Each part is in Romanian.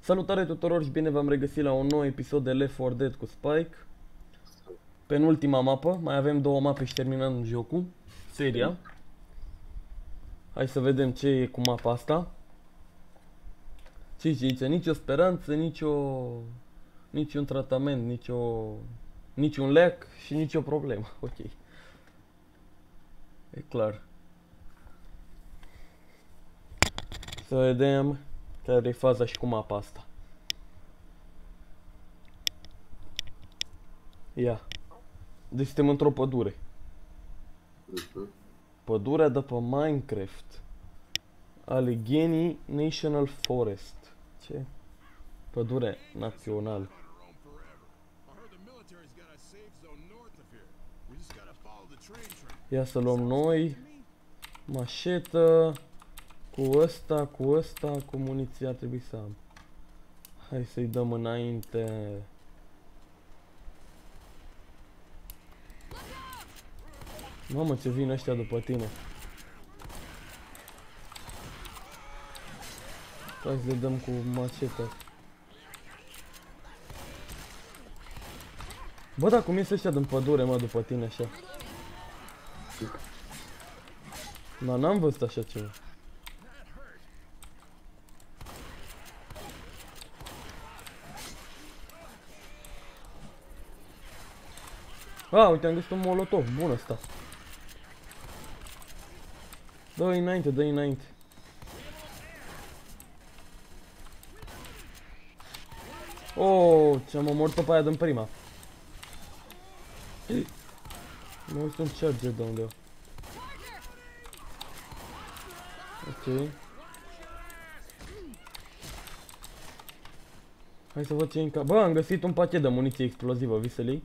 Salutare tuturor și bine v-am regăsit la un nou episod de Left 4 Dead cu Spike. Penultima mapă, mai avem două mape și terminăm jocul, seria. Hai să vedem ce e cu mapa asta. Ce zice? Nicio speranță, niciun tratament, niciun leac și nicio problemă. Ok. E clar. Să vedem care e faza și cu mapa asta. Ia. Deci suntem într-o pădure. Pădurea de pe Minecraft. Allegheny National Forest. Ce? Pădure națională. Ia să luăm noi. Mașetă. Cu ăsta, cu muniția ar trebui să am. Hai să-i dăm înainte. Mamă, ce vin ăștia după tine. Hai să le dăm cu macetă. Bă, dar cum ies ăștia din pădure, mă, după tine așa? Dar n-am văzut așa ceva. A, uite, am găsit un molotov, bun ăsta. Dă-i înainte, dă-i înainte. Oh, ce-am omorât-o pe aia din prima. Nu uite un charger de unde. Ok. Hai să văd ce e în cap. Bă, am găsit un pachet de muniție explozivă, Viselii.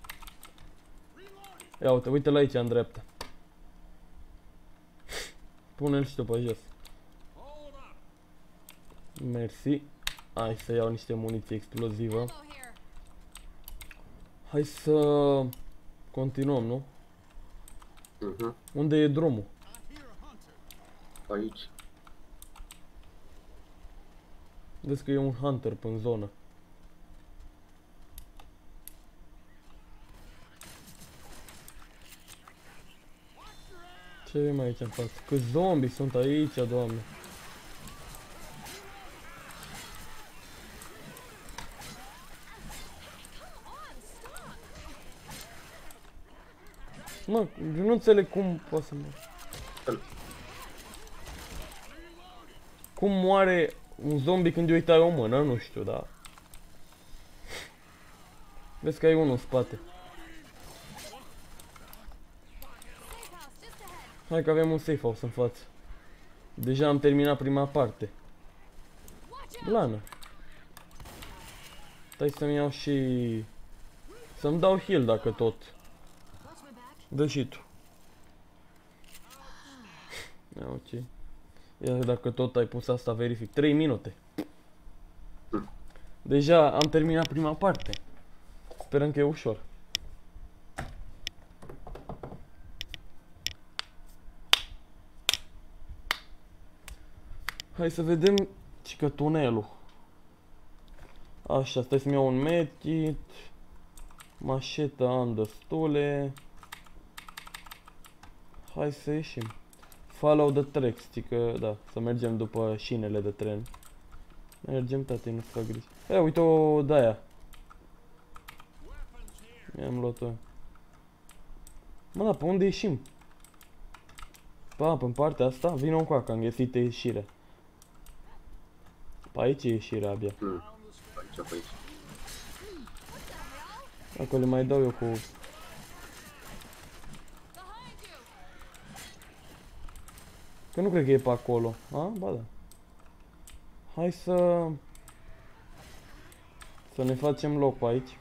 Ia uite, uite la aici, în dreapta. Pune-l și tu pe jos. Mersi. Hai să iau niște muniție explozivă. Hai să continuăm, nu? Unde e drumul? Aici. Vezi că e un hunter pe zonă. Ce e mai aici în față? Câți zombi sunt aici, doamne. Mă, eu nu înțeleg cum poate să moare. Cum moare un zombie când îi uitai o mână? Nu știu, dar... Vezi că ai unul în spate. Hai că avem un safe house în față. Deja am terminat prima parte. Blană. Stai să-mi iau și... Să-mi dau heal dacă tot. Dă și tu. Ia, ok. Ia dacă tot ai pus asta, verific. 3 minute. Deja am terminat prima parte. Sperăm că e ușor. Hai să vedem cică tunelul. Așa, stai să-mi iau un medkit. Mașetă am destule. Hai să ieșim. Follow the tracks, cică, da, să mergem după șinele de tren. Mergem, tate, nu-ți fac griji. E, uite o de-aia. Mi-am luat-o. Mă, da, pe unde ieșim? Pe partea asta? Vino încoacă, am găsit ieșirea. Pe aici e ieșirea abia. Aici, pe aici. Acolo le mai dau eu cu... Că nu cred că e pe acolo. A? Ba da. Hai să... Să ne facem loc pe aici.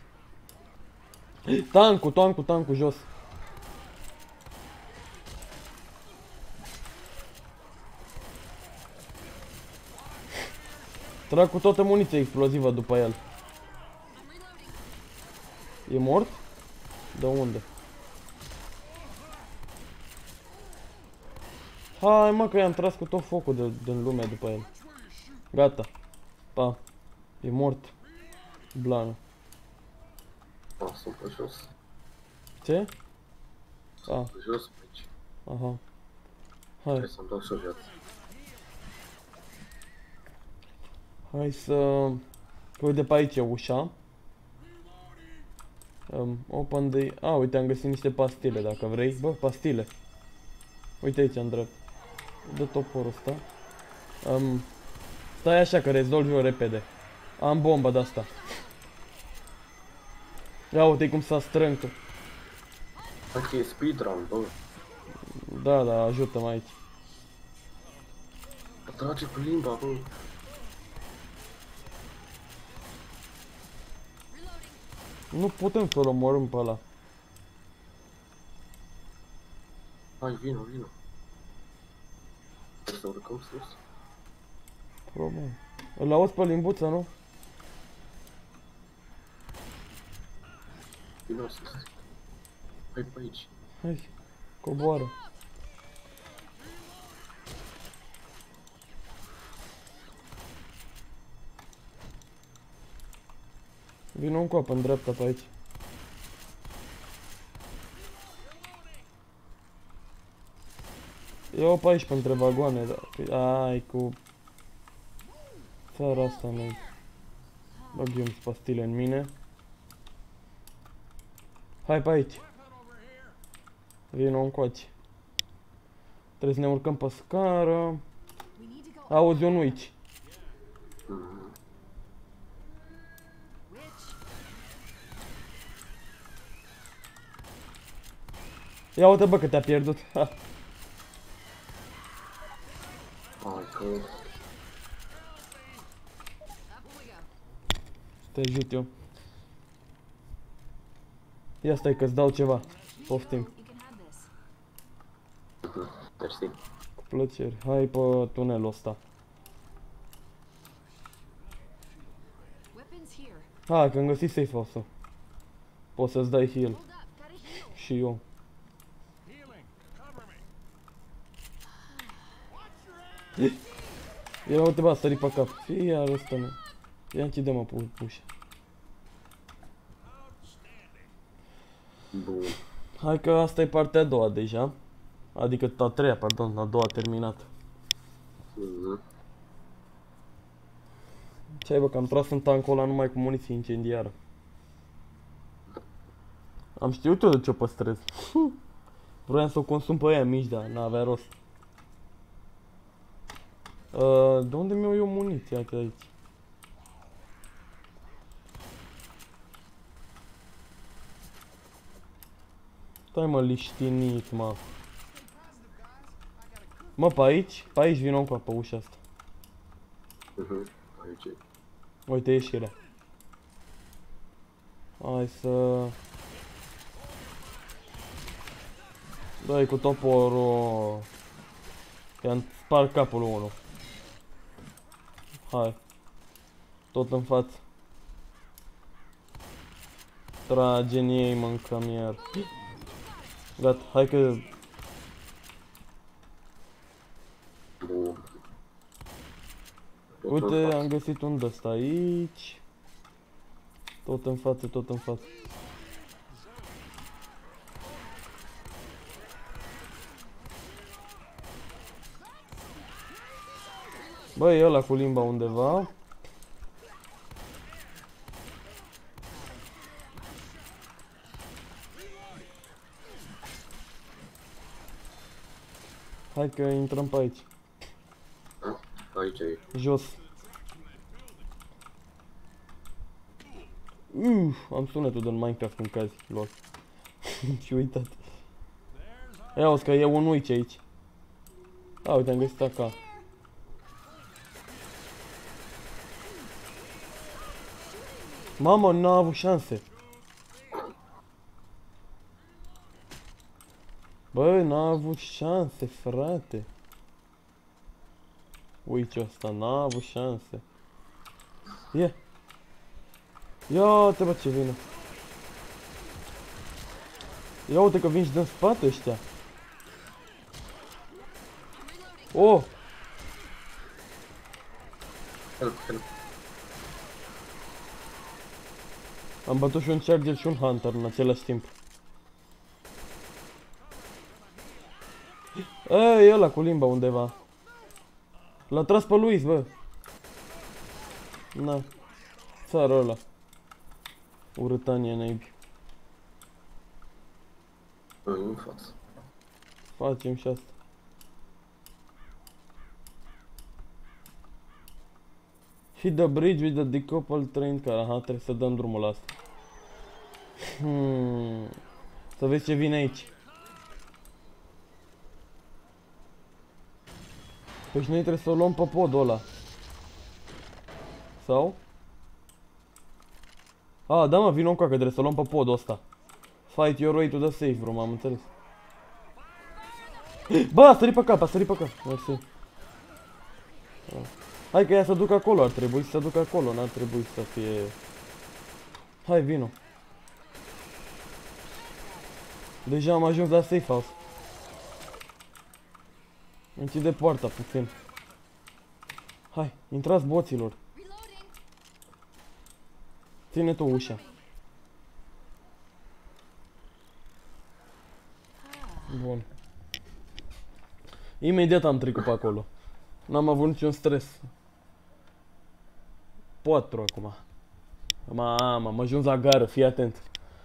Tancul, jos. Trag cu toată muniția explozivă după el. E mort? De unde? Hai mă că i-am tras cu tot focul din lume după el. Gata. Pa. E mort. Blană. Sunt pe jos. Ce? Sunt pe jos pe aici. Aha. Hai. Trebuie să-mi dau și o viață. Hai să... Uite pe aici e ușa. Open the... uite, am găsit niște pastile, dacă vrei. Bă, pastile. Uite aici, în drept. Dă toporul ăsta. Stai așa, că rezolvi eu repede. Am bomba de-asta. Ia uite cum s-a strâncă. Dacă e speedrun, bă. Da, ajută-mă aici. Trage cu limba, bă. Nu putem să-l omorâm pe ăla. Hai, vino. Trebuie să urcăm sus. Probabil. Îl auzi pe limbuță, nu? Vino sus. Hai pe aici. Hai, coboară. Vino un coapă în dreapta pe aici. Ia-o pe aici între vagoane, da. Ai cu... Țara asta noi. Bag eu pastile în mine. Hai pe aici. Vino încoace. Trebuie să ne urcăm pe scară. Auzi, eu nu aici. Ia uite bă că te-a pierdut. Ha. Hai că... Te ajut eu. Ia stai că-ți dau ceva. Poftim. Mersi. Cu plăcere. Hai pe tunelul ăsta. Ha, că-mi găsit safe house-ul. Poți să-ți dai heal. Și eu. Ia uite bă, a sărit pe cap. Fii iar ăsta, mă. Ia închide-mă ușa. Bun. Hai că asta e partea a doua deja. Adică a treia, pardon, a doua terminată. Ce ai bă, că am tras în tancul ăla numai cu muniție incendiară. Am știut eu de ce o păstrez. Vroiam să o consum pe aia mici, dar n-avea rost. De unde mi-au eu muniția de aici? Stai mă, liștinit, mă. Mă, pe aici vino încă pe ușa asta. Aici. Uite ieșirea. Hai să... Dai cu toporul. I-am spart capul unul. Hai. Tot în față. Trage în ei, mâncăm iar. Gata, hai că... Bun. Uite, am găsit un d-ăsta aici. Tot în față, tot în față. Băi, e ăla cu limba undeva. Hai că intrăm pe aici. Aici e. Jos. Am sunetul din Minecraft când cazi, lol. Și uitat. Ia auzi că e un uici aici. A, uite, am găsit acá. Mamă, n-a avut șanse. Bă, n-a avut șanse, frate. Uite ăsta, n-a avut șanse. Ia. Ia-te bă ce vine. Ia uite că vin și din spate ăștia. Oh! Help, help. Am bătut și un Charger și un Hunter în același timp. E ăla cu limba undeva. L-a tras pe Luis, bă. Na. Țară ăla. Urâtanie naibii. În față. Facem și asta. Hit the bridge with the decoupled train car. Aha, trebuie să dăm drumul la asta. Să vezi ce vine aici. Păi și noi trebuie să o luăm pe podul ăla. Sau? A, da mă, vino încoa că trebuie să o luăm pe podul ăsta. Fight your way to the safe room, am înțeles. Bă, a sărit pe cap, a sărit pe cap. Mersi. Hai că ea să ducă acolo, ar trebui să ducă acolo, n-ar trebui să fie... Hai, vino. Deja am ajuns la safe house. Închide poarta puțin. Hai, intrați boților. Ține tu ușa. Bun. Imediat am trecut pe acolo. N-am avut niciun stres. 4 acum. Mamă, am ajuns la gară, fii atent.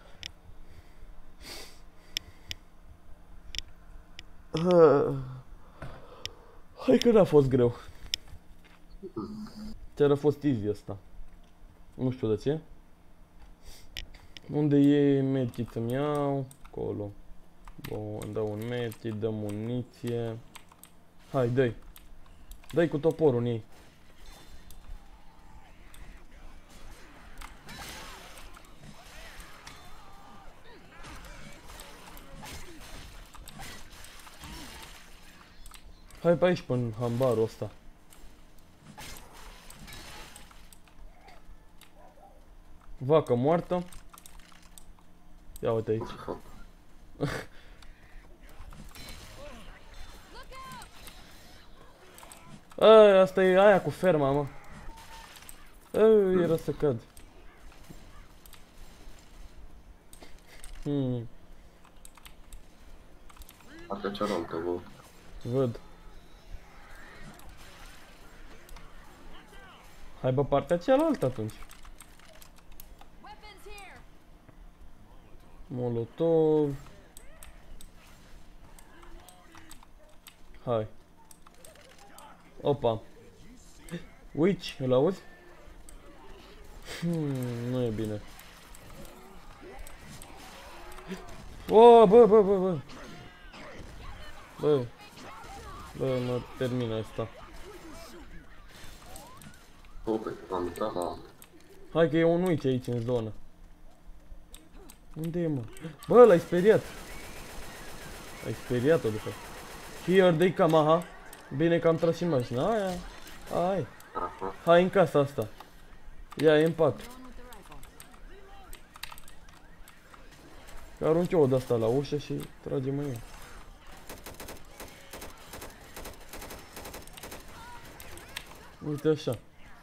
Hai că n-a fost greu. Chiar a fost easy ăsta. Nu știu de ce. Unde e medkit să-mi iau? Acolo. Bun, dau un medkit, dăm muniție. Hai, dă-i. Dă-i cu toporul în ei. Hai pe aici, până hambarul ăsta. Vacă moartă. Ia uite aici. Asta e aia cu ferma, mă. Era să cad. Partea cealaltă, bă. Văd. Hai pe partea cealaltă atunci. Molotov. Hai. Opa. Witch, îl auzi? Nu e bine. Oh, bă. Bă, mă termină asta. Ope, am uitat la... Hai că e un witch aici în zonă. Unde e, mă? Bă, l-ai speriat. Ai speriat-o după. Here they come, aha. Bine că am tras și mașina aia. Hai. Hai în casa asta. Ia, e în pat. Arunc eu de asta la ușă și tragem în ea. Uite așa.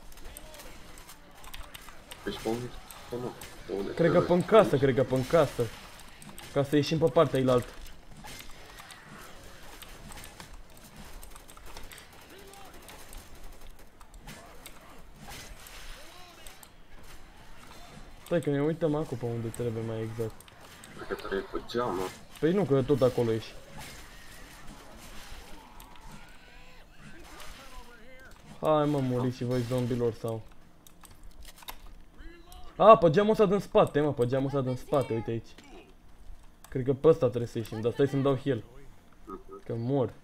Deci pe unde? Cred că pe-n casă, Ca să ieșim pe partea ailaltă. Stai că ne uităm acum pe unde trebuie mai exact. Cred că trebuie pe geam, mă. Păi nu, că tot acolo ești. Hai mă, muriți și voi zombilor sau... A, pe geamul ăsta din spate, mă, pe geamul ăsta din spate, uite aici. Cred că pe ăsta trebuie să ieșim, dar stai să-mi dau heal. Că mor.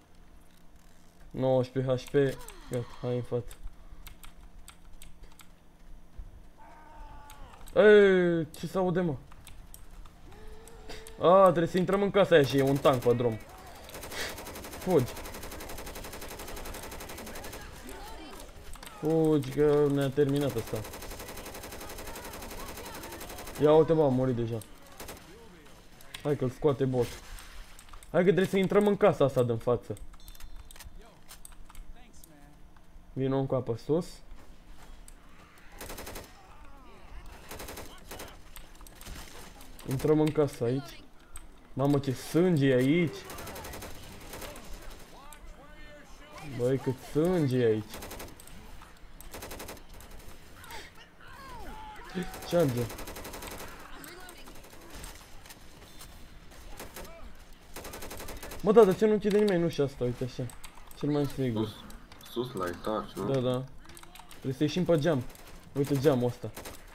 19 HP, gata, hai în față. Eee, ce s-aude, mă? A, trebuie să intrăm în casa aia și e un tank pe drum. Fugi. Fugi, că ne-a terminat asta. Ia uite, bă, a murit deja. Hai că-l scoate bot. Hai că trebuie să intrăm în casa asta din față. Vino încă pe sus. Intrăm în casă aici. Mamă, ce sânge e aici. Băi, cât sânge e aici. Charger. Mă, da, de ce nu închide nimeni ușa asta? Uite așa. Cel mai sigur. Sus la etaj, nu? Da, da. Trebuie să ieșim pe geam. Uite geamul ăsta.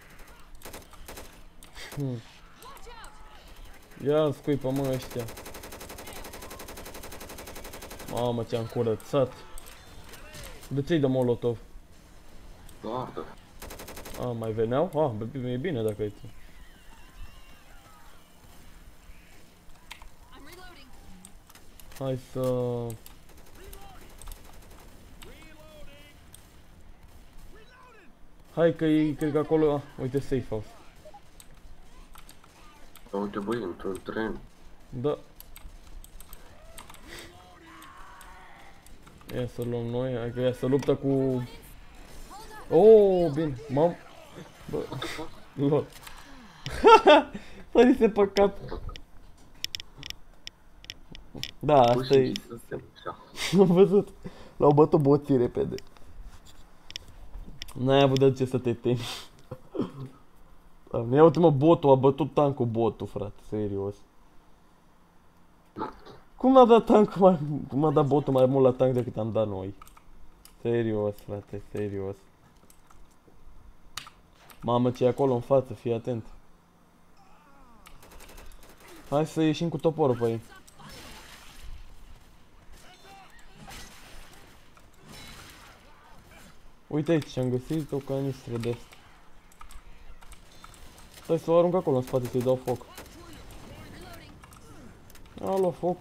Ia scuipă, mă, ăștia. Mamă, ce-am curățat. De ce-i de molotov? Guardă. A, mai veneau? E bine dacă e tu. Hai să... Hai că e, cred că acolo... uite, safe house. Da, uite, băi, într-un tren. Da. Ia să luăm noi, hai că ea să luptă cu... Oh, bine, Bă, lol. Sărise pe cap. Da, asta e... Am văzut. L-au bătut boții repede. N-ai avut de ce să te temi. Ia uite, mă, botul a bătut tancul, botul, frate, serios. Cum a dat tancul mai... cum a dat botul mai mult la tank decât am dat noi? Serios, frate, serios. Mamă, ce e acolo în față, fii atent. Hai să ieșim cu toporul pe ei. Uite aici, am găsit o canistră de asta. Stai să o arunc acolo în spate, să-i dau foc. A luat foc.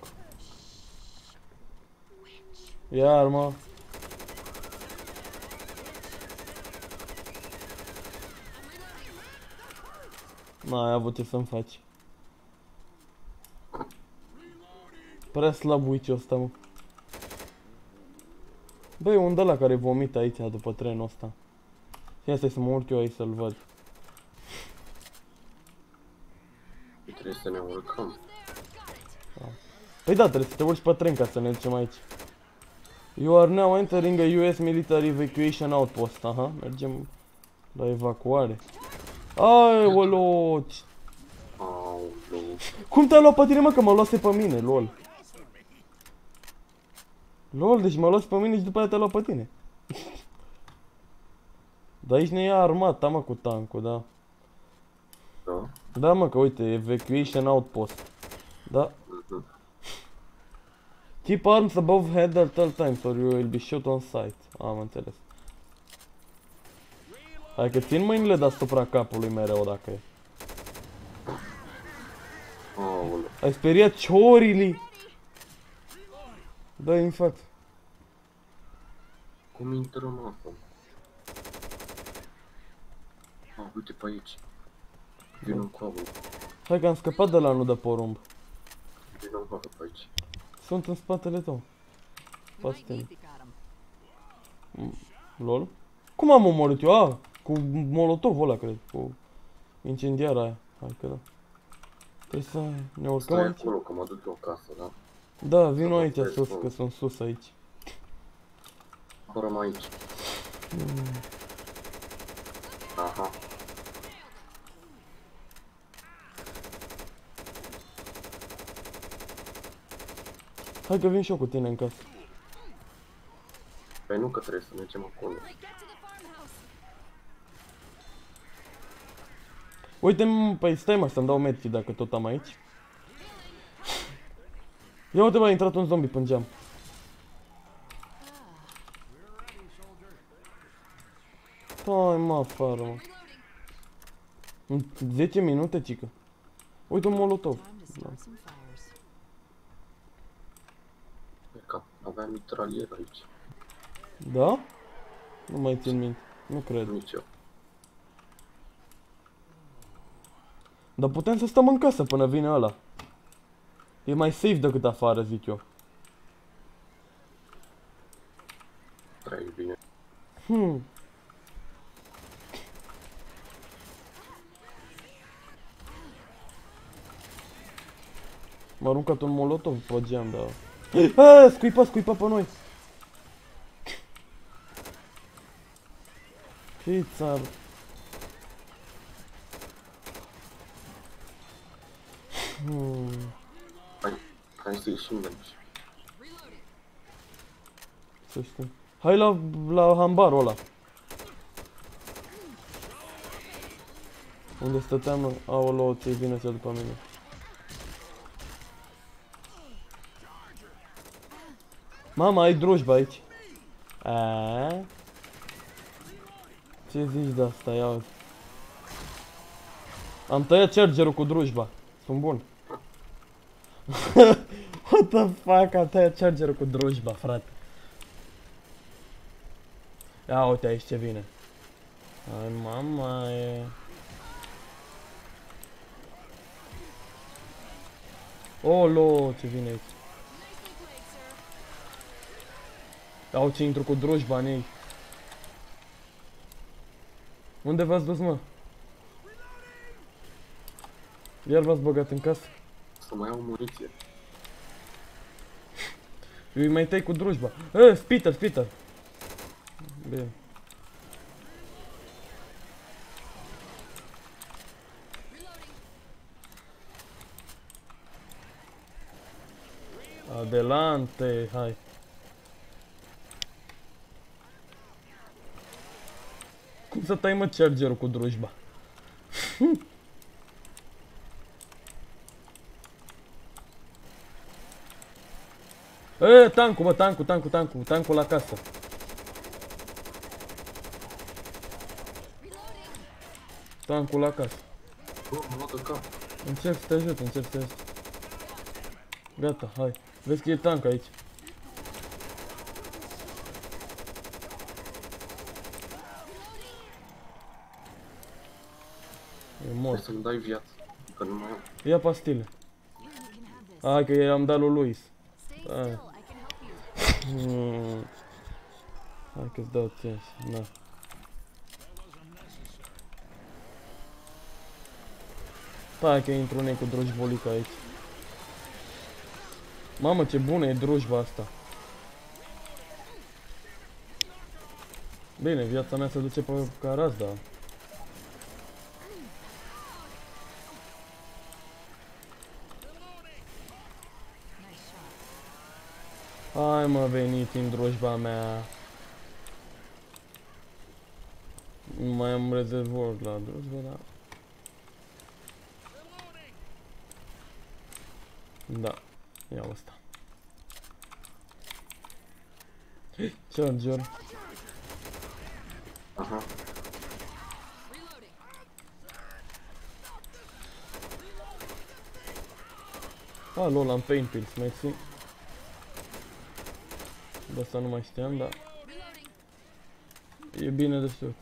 Iar, mă. N-ai avut ce să-mi faci. Prea slab witch-ul ăsta, mă. Băi, unde ăla care vomită aici după trenul ăsta? Ia stai să mă urc eu aici să-l văd. Trebuie să ne urcăm. Păi da, trebuie să te urci pe tren ca să ne ducem aici. You are now entering a US military evacuation outpost. Aha, mergem la evacuare. Aoleo! Aoleu. Cum te-a luat pe tine, mă, că mă luase pe mine, lol. Lol, deci mă luase pe mine și după aia te-a luat pe tine. Dar aici ne ia armata, mă, cu tancul, da. Da? Da, mă, că uite, evacuation outpost. Da. Keep arms above head at all times or you will be shot on sight. Am înțeles. Hai că țin mâinile deasupra capului mereu dacă e. Aoleu. Ai speriat ciorilii. Da, în fapt. Cum intrăm acum? Uite pe aici. Vino cu avul. Hai că am scăpat de la nu de porumb. Vino cu avul pe aici. Sunt în spatele tău. Spatele. Lol. Cum am omorât eu? Cu molotovul ăla, cred. Cu incendiara aia. Hai că da. Trebuie să ne urcăm Stai aici. acolo, că mă duc eu acasă, da? Da, vino aici sus, că sunt sus aici. Corăm aici. Aha. Hai că vin și eu cu tine în casă. Păi nu că trebuie să mergem acolo. Uite, păi stai mă să-mi dau medkit dacă tot am aici. Ia uite, bă, a intrat un zombie pe geam. Hai mă afară, mă. În 10 minute, cică. Uite un molotov. Da. Că aveam mitralier aici. Da? Nu mai țin minte. Nu cred. Nici eu. Dar putem să stăm în casă până vine ăla. E mai safe decât afară, zic eu. Prea e bine. M-a aruncat un molotov pe geam, dar... Aaaa, scuipa pe noi! Ce-i țară? Hai să ieșim de aici. Să știu. Hai la hambarul ăla. Unde stăteam noi? Aoleu, ți-i vine să după mine. Mama, ai drujba aici. Aaaa? Ce zici de asta? Ia uite. Am tăiat chargerul cu drujba. Sunt bun. What the fuck? Am tăiat chargerul cu drujba, frate. Ia uite aici ce vine. Hai, mama e... Olo, ce vine aici. Ia ce intru cu drujba în ei. Unde v-ați dus, mă? Iar v-ați băgat în casă? Să mai iau muniție. Eu îi mai tai cu drujba. Spitter. Bine. Adelante, hai. Cum să tai, mă, chargerul cu drujba? Tancul, bă, tancul la casă. Tancul la casă. Bă, m-a luat în cap. Încerc să te ajut, Gata, hai. Vezi că e tank aici. E mort. Trebuie să-mi dai viață, că nu mai am. Ia pastile. Hai că i-am dat lui Luis. Hai. Hai că-ți dau ție. Na. Hai că intru unei cu drujbolica aici. Mamă, ce bună e drujba asta. Bine, viața mea se duce pe caraz, da. Hai, mă, veniți în drujba mea. Nu mai am rezervor la drujba, da. Da, ia asta. Charger. Aha. Lol, am pain pills, mersi. De asta nu mai știam, dar e bine de știut.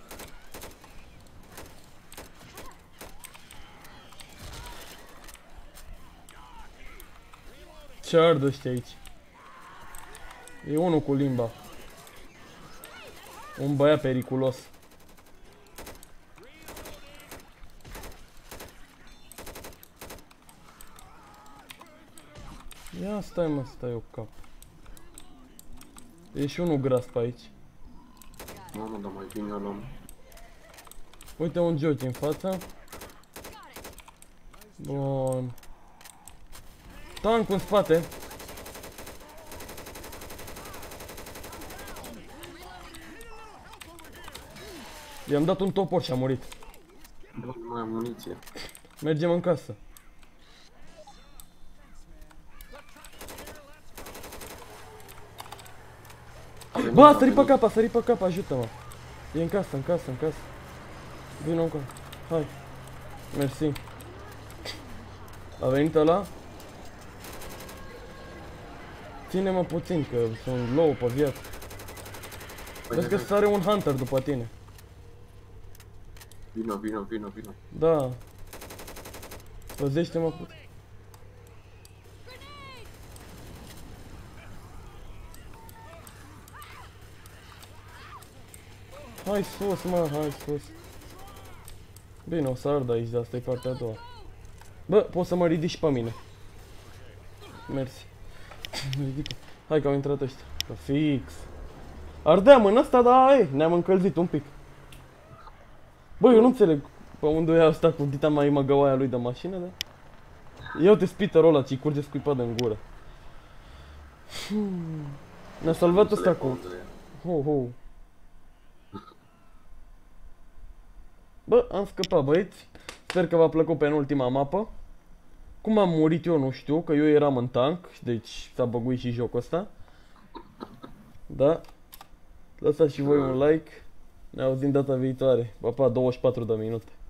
Ce ard ăștia aici? E unul cu limba. Un băiat periculos. Ia stai, mă, stai eu cap. E și unul gras pe aici. Mamă, dar mai bine luăm. Uite un jockey în față. Bun. Tank în spate. I-am dat un topor și a murit. Bă, nu mai am muniție. Mergem în casă. Bă, a sărit pe cap, ajută-mă. E în casă. Vino încă. Hai. Mersi. A venit ăla? Ține-mă puțin, că sunt low pe viață. Vezi că sare un hunter după tine. Vino. Da. Păzește-mă puțin. Hai sus, mă, hai sus. Bine, o să ard aici, de asta e partea a doua. Bă, poți să mă ridici pe mine. Mersi. Ridică. Hai că au intrat ăștia. Că fix. Ardeam în ăsta, dar ai, ne-am încălzit un pic. Bă, eu nu înțeleg pe unde e asta cu dita mai măgăoaia lui de mașină, da? Ia-uite spiterul ăla ce-i curge scuipat în gură. Ne-a salvat ăsta cu... Ho. Bă, am scăpat, băieți. Sper că v-a plăcut penultima mapă. Cum am murit eu nu știu, că eu eram în tank, deci s-a băguit și jocul ăsta. Da. Lăsați și voi un like. Ne auzim data viitoare. Pa, 24 de minute.